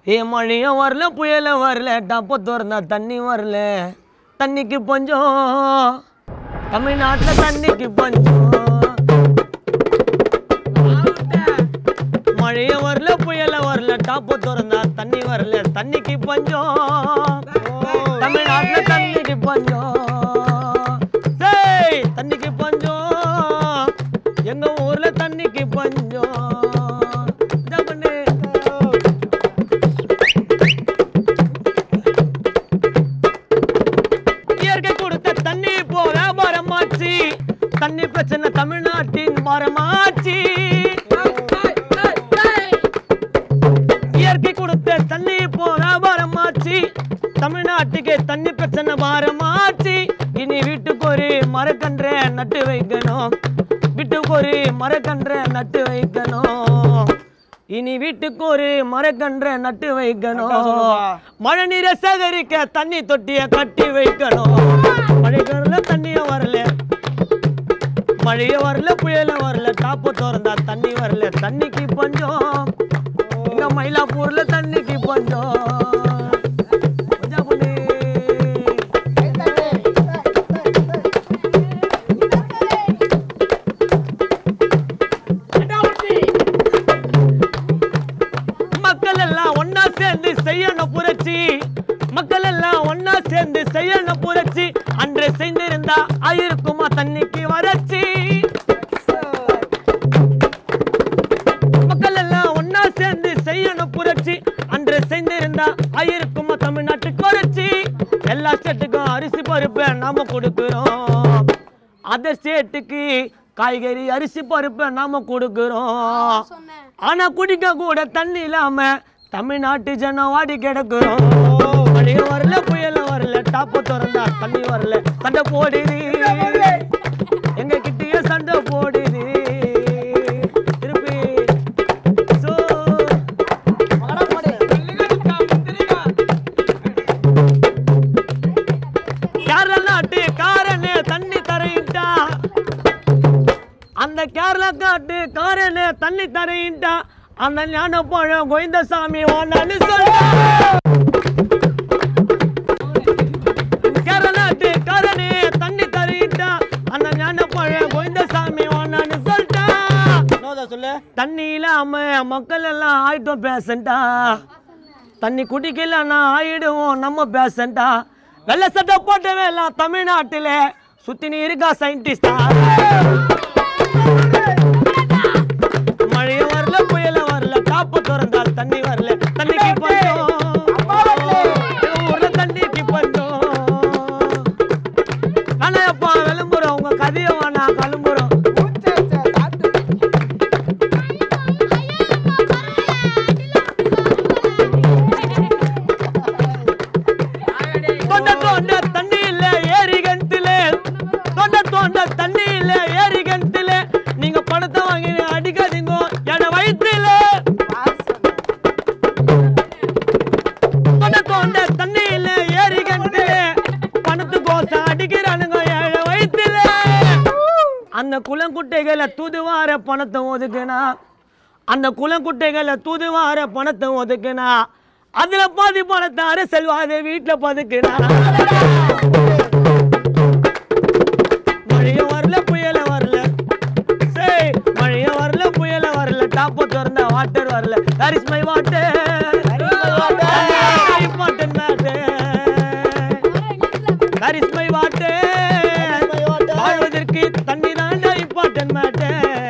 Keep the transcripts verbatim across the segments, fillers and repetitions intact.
ஏ மழையும் வரல புயலும் வரல டப்ப திறந்தா தண்ணி வரல தண்ணிக்கு பஞ்சம் தமிழ்நாட்டில் தண்ணிக்கு பஞ்சம் மழையும் வரல புயலும் வரல டப்ப திறந்தா தண்ணி வரல தண்ணிக்கு பஞ்சம் தமிழ்நாட்டில் தண்ணிக்கு பஞ்சம் தண்ணிக்கு பஞ்சம் எங்க ஊர்ல தண்ணிக்கு பஞ்சம் தண்ணி பிரச்சனை தமிழ்நாட்டின் பாரமாச்சு இயற்கை கொடுத்த தண்ணி போல பாரமாச்சு தமிழ்நாட்டுக்கு தண்ணி பிரச்சனை பாரமாச்சு இனி வீட்டுக்கு ஒரு மரக்கன்ற நட்டு வைக்கணும் வீட்டுக்கு ஒரு மரக்கன்ற நட்டு வைக்கணும் இனி வீட்டுக்கு ஒரு மரக்கன்ற நட்டு வைக்கணும் மழை நீரை சேகரிக்க தண்ணி தொட்டிய கட்டி வைக்கணும் மழைக்கால தண்ணிய வரல மழைய வரல புயல வரல டாப்பு திறந்தா தண்ணி வரல தண்ணிக்கு பஞ்சம் இங்க மயிலாப்பூர்ல தண்ணிக்கு பஞ்சம் மக்கள் எல்லாம் ஒன்னா சேர்ந்து செய்யணும் புரட்சி மக்கள் எல்லாம் ஒன்னா சேர்ந்து செய்யணும் புரட்சி அன்று செய்திருந்தா ஆயிருக்குமா தண்ணிக்கு வறட்சி மக்கள் எல்லாம் ஒன்னா சேர்ந்து செய்யணும் புரட்சி அன்று செய்திருந்தா ஆயிருக்குமா தமிழ்நாட்டுக்கு வறட்சி எல்லா ஸ்டேட்டுக்கும் அரிசி பருப்பை நாம கொடுக்கிறோம் அதர் ஸ்டேட்டுக்கு காய்கறி அரிசி பருப்பை நாம கொடுக்கிறோம் ஆனா குடிக்க கூட தண்ணி இல்லாம தமிழ்நாட்டு ஜனம் வாடி கிடக்குறோம் மழைய வரல புயல வரல டாப்பு திறந்தா தண்ணி வரல சண்டை போடுது எங்க கிட்டயே சண்டை போடுது திருப்பி கேரளா நாட்டு காரனே தண்ணி தரையிட்டா அந்த கேரளா நாட்டு காரனே தண்ணி தரையிட்டா அந்த ஞான பழம் கோவிந்தசாமி வானான்னு சொல்ல கேரளாட்டு காரனே தண்ணி தரையிட்டா அந்த ஞான பழம் கோவிந்தசாமி வானான்னு சொல்லிட்டா சொல்லு தண்ணி இல்லாம மக்கள் எல்லாம் ஆயிட்டோம் பேசண்டா தண்ணி குடிக்கலன்னா ஆயிடுவோம் நம்ம பேசண்டா வெள்ள சட்டை போட்டவே எல்லாம் தமிழ்நாட்டில சுத்தி நீ இருக்கா சயின்டிஸ்டா மழைய வரல புயல வரல டாப்பு திறந்தால் தண்ணி வரல தண்ணிக்கு பஞ்சம் ஊர்ல தண்ணிக்கு பஞ்சம் நானப்பா விளம்புறோம் உங்க கதைய வேணா கிளம்புறோம் தொண்ட தோண்ட தண்ணி இல்ல ஏரி கண்டில தொண்ட தோண்ட தண்ணி இல்ல ஏரி கண்டில நீங்க பணத்தை வாங்கி அடிக்காதீங்க என வயிற்றுல தொண்ட தோண்ட தண்ணி இல்ல ஏரி கண்டில பணத்து கோசம் அடிக்கிறானுங்க ஏழ வயிற்றுல அந்த குளங்குட்டைகளை தூதுவார பணத்தை ஒதுக்குனா அந்த குளங்குட்டைகளை தூதுவார பணத்தை ஒதுக்குனா அதுல பாதி பணத்தை அரசியல்வாதி வீட்டுல பதுக்குனா மழைய வரல புயல வரல சே மழைய வரல புயல வரல டாப்பு திறந்த வாட்டர் வரல that is my water important matter that is my water வாழ்வதற்கு தண்ணி தான் important matter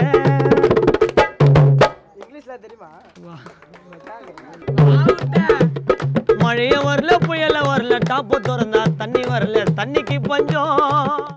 இங்கிலீஷ்ல தெரியுமா மழைய வரல புயல வரல டாப்பு திறந்தா தண்ணி வரல தண்ணிக்கு பஞ்சம்